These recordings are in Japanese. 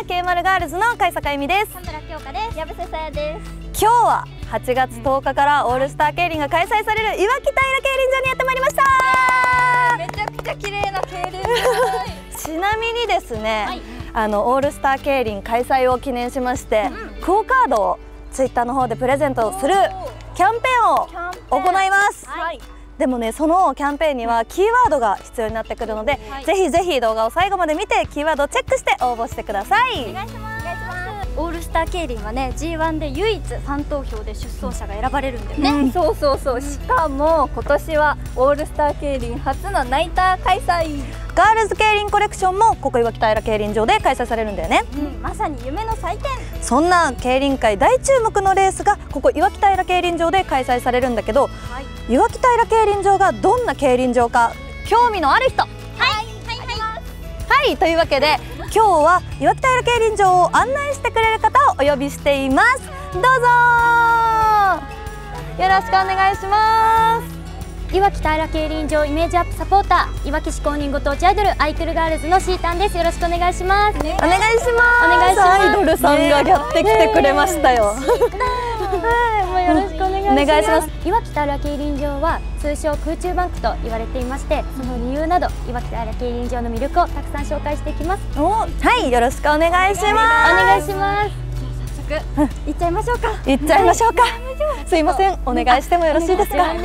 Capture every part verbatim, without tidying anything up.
は ケーマルガールズの甲斐坂恵美です。 田村京香です。矢部さやです。 今日ははちがつとおかからオールスター競輪が開催されるいわき平競輪場にやってまいりました。 めちゃくちゃ綺麗な競輪場ちなみにですね、 はい、 あのオールスター競輪開催を記念しまして、うん、クオカードをツイッターの方でプレゼントするキャンペーンを行います。はい、でもね、そのキャンペーンにはキーワードが必要になってくるので、はい、ぜひぜひ動画を最後まで見てキーワードをチェックして応募してください。 お願いします。オールスター競輪はね ジーワン で唯一ファン投票で出走者が選ばれるんだよね、 うん、そうそうそう、しかも今年はオールスター競輪初のナイター開催。 ガールズ競輪コレクションもここいわき平競輪場で開催されるんだよね、 うん、まさに夢の祭典。 そんな競輪界大注目のレースがここいわき平競輪場で開催されるんだけど、はい、いわき平競輪場がどんな競輪場か興味のある人、 はいはいはいはい、というわけで今日はいわき平競輪場を案内してくれる方をお呼びしています。どうぞよろしくお願いします。 いわき平競輪場イメージアップサポーターいわき市公認ご当地アイドルアイクルガールズのシータンです。よろしくお願いします。お願いします。 お願いします。アイドルさんがやってきてくれましたよ。はい、もうよろしくお願いします。 いわき平競輪場は通称空中バンクと言われていまして、その理由などいわき平競輪場の魅力をたくさん紹介していきます。 お、はい、よろしくお願いします。お願いします。早速行っちゃいましょうか。 行っちゃいましょうか。すいません、お願いしてもよろしいですか。はい。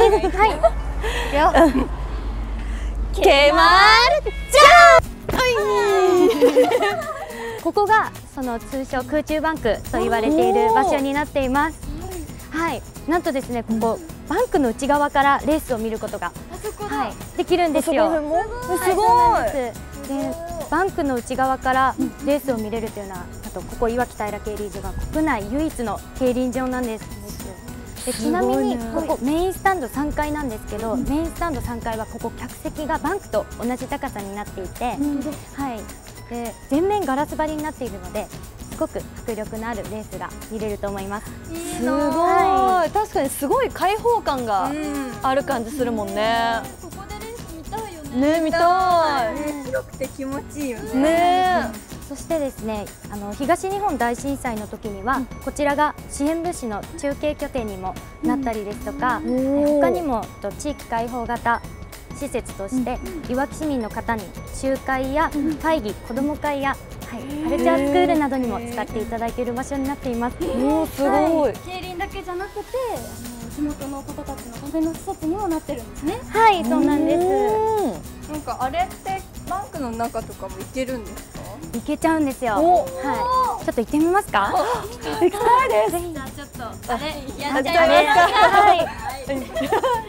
ケマルジャン。 ここがその通称空中バンクと言われている場所になっています。はい、なんとですね、ここ、うん、バンクの内側からレースを見ることが、はい、できるんですよ。 すごい。 で、バンクの内側からレースを見れるというのは、あとここいわき平競輪場が国内唯一の競輪場なんです。でちなみにここメインスタンドさんがいなんですけど、うん、メインスタンドさんがいはここ客席がバンクと同じ高さになっていて、うん、はい、で全面ガラス張りになっているのですごく迫力のあるレースが見れると思います。 すごい、はい、確かにすごい開放感がある感じするもんね。 ここでレース見たいよね。 ね、見たい。 広くて気持ちいいよね。 ね。 そしてですね、あの東日本大震災の時には、うん、こちらが支援物資の中継拠点にもなったりですとか、うん、他にもと地域開放型施設として、うん、いわき市民の方に集会や会議、子ども会や、はい、カルチャースクールなどにも使っていただいている場所になっています。 おー、すごい。 競輪だけじゃなくて、あの地元の方たちのための施設にもなってるんですね。 はい、そうなんです。 なんかあれってバンクの中とかも行けるんですか？ 行けちゃうんですよ。はい、ちょっと行ってみますか？ 行きたいです。 じゃあちょっとあれやっちゃいますか？はい。 行くよ。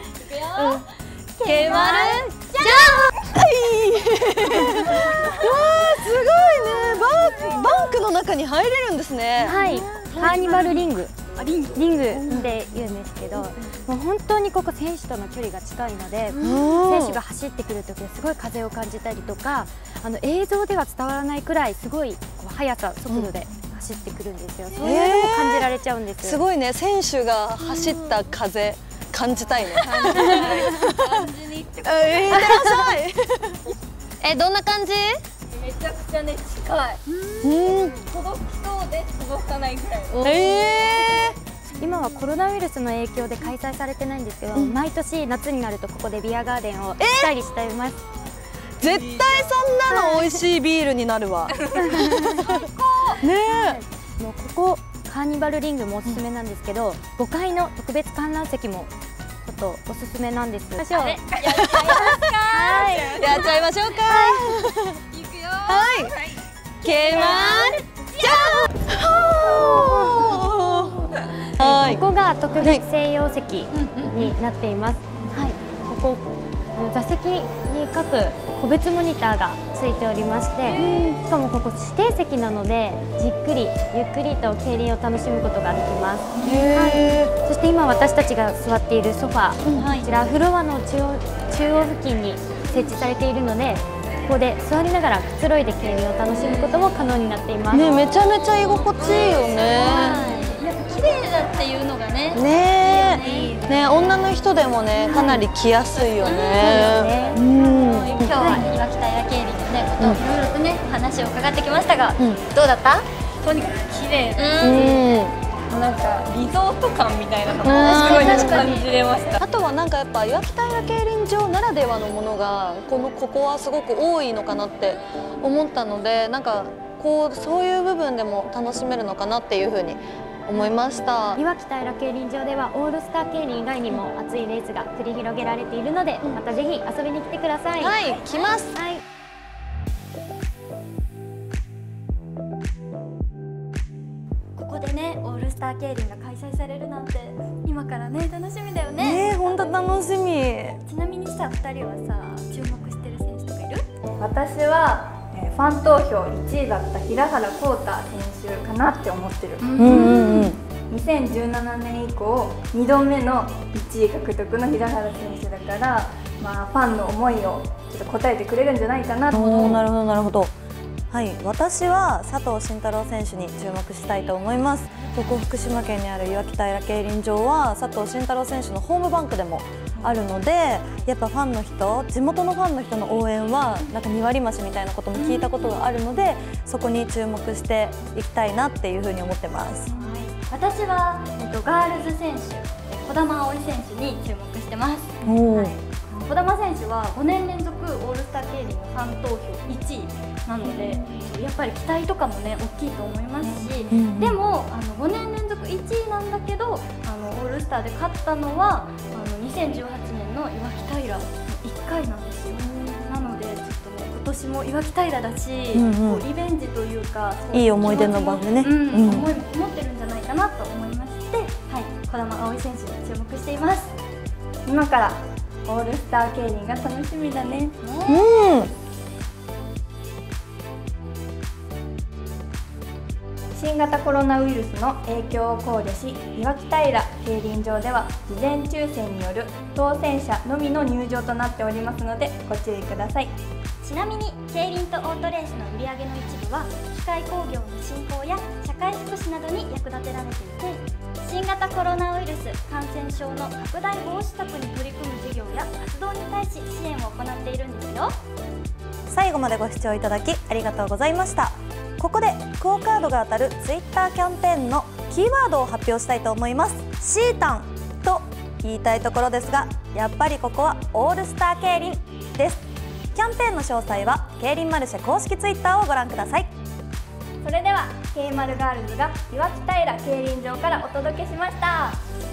ケマルジャン。はい。わあ、すごいね。バンバンクの中に入れるんですね。 はい。カーニバルリング。リングリングって言うんですけど、もう本当にここ選手との距離が近いので、選手が走ってくる時はすごい風を感じたりとか、あの映像では伝わらないくらいすごい速さ速度で走ってくるんですよ。そういうのも感じられちゃうんです。 すごいね。選手が走った風感じたいね。 感じに行ってください。 行ってらっしゃい。え、どんな感じ？ めちゃくちゃね、近い。うん、届きそうで届かないぐらい。 えー、今はコロナウイルスの影響で開催されてないんですけど、うん、毎年夏になるとここでビアガーデンをしたりしています。 絶対そんなの美味しいビールになるわ。最高。ねえ。もうここカーニバルリングもおすすめなんですけど、ごかいの特別観覧席もちょっとおすすめなんです。 やっちゃいますか。はい。 やっちゃいましょうか。 行くよ。 はい。ケマルジャン。はい。 ここが特別専用席になっています。はい。ここ座席に各個別モニターがついておりまして、しかもここ指定席なのでじっくりゆっくりと競輪を楽しむことができます。はい、そして今私たちが座っているソファー、うん、こちらフロアの中央中央付近に設置されているので、ここで座りながらくつろいで競輪を楽しむことも可能になっています。 ね、めちゃめちゃ居心地いいよね。 やっぱ綺麗だっていうのがね。 ねえ、ね、女の人でもね、かなり着やすいよね。 今日は岩北平競輪のねことをいろいろとね話を伺ってきましたが、どうだった？とにかく綺麗で、なんかリゾート感みたいなのもすごい感じれました。 あとはなんかやっぱ岩北平競輪場ならではのものがこのここはすごく多いのかなって思ったので、なんかこうそういう部分でも楽しめるのかなっていうふうに思いました。 岩北平競輪場ではオールスター競輪以外にも熱いレースが繰り広げられているので、またぜひ遊びに来てください。 はい、来ます。 はい。 ここでね、オールスター競輪が開催されるなんて今からね楽しみだよね。 ね、本当楽しみ。 ちなみにさ、ふたりはさ注目してる選手とかいる？私はファン投票いちいだった平原浩太選手かなって思ってる。にせんじゅうななねん以降にどめのいちい獲得の平原選手だから、まあ、ファンの思いをちょっと答えてくれるんじゃないかなと思う。 なるほどなるほど。はい、私は佐藤慎太郎選手に注目したいと思います。ここ福島県にある岩北平競輪場は佐藤慎太郎選手のホームバンクでもあるので、やっぱファンの人、地元のファンの人の応援はなんかに割増しみたいなことも聞いたことがあるので、そこに注目していきたいなっていうふうに思ってます。 私は、えっと、ガールズ選手、児玉葵選手に注目してます。 おー、 児玉選手はごねんれんぞくオールスター競輪のファン投票いちいなので、やっぱり期待とかもね大きいと思いますし、うんうん、でもあのごねんれんぞくいちいなんだけど、あのオールスターで勝ったのはあのにせんじゅうはちねんの岩北平いっかいなんですよ。なのでちょっとね今年も岩北平だし、うんうん、こうリベンジというか、 いい思い出の場でね、 うんうん、思いもこもってるんじゃないかなと思いまして、はい、児玉葵選手に注目しています。今からオールスター競輪が楽しみだね。 うん。 新型コロナウイルスの影響を考慮し、岩北平競輪場では事前抽選による当選者のみの入場となっておりますのでご注意ください。ちなみに競輪とオートレースの売り上げの一部は機械工業の振興や社会福祉などに役立てられていて、新型コロナウイルス感染症の拡大防止策に取り組む事業や活動に対し支援を行っているんですよ。 最後までご視聴いただきありがとうございました。ここでクオカードが当たるツイッターキャンペーンのキーワードを発表したいと思います。シータンと言いたいところですが、やっぱりここはオールスター競輪です。キャンペーンの詳細は競輪マルシェ公式ツイッターをご覧ください。 それでは ケーマルガールズが岩北平競輪場からお届けしました。